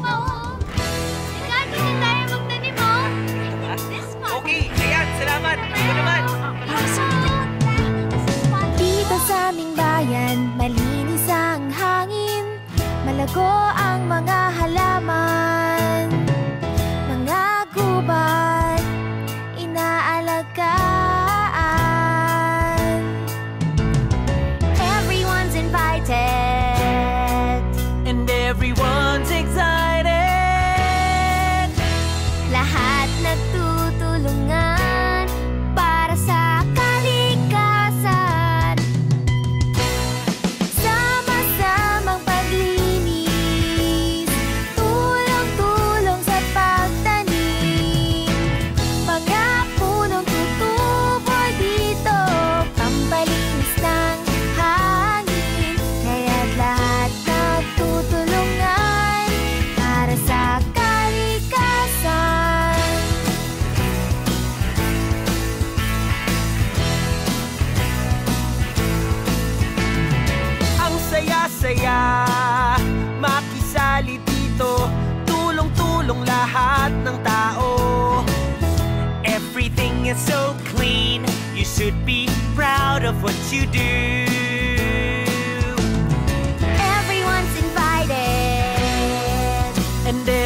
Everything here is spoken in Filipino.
Okay, ayan, salamat. Ito naman. Dito sa aming bayan, malinis ang hangin, malago ang mga halaman, mga gubat, inaalagaan. Everyone's invited, And everyone's excited. lahat nagtutulungan para sa kalikasan. Sama-samang paglinis, tulong-tulong sa pagtanim, mga punong tutubo dito, pampalinis ng hangin, kaya't lahat nagtutulungan para sa kalikasan. Ang saya-saya, makisali dito, tulong-tulong lahat ng tao. Everything is so clean, you should be proud of what you do. Everyone's invited, And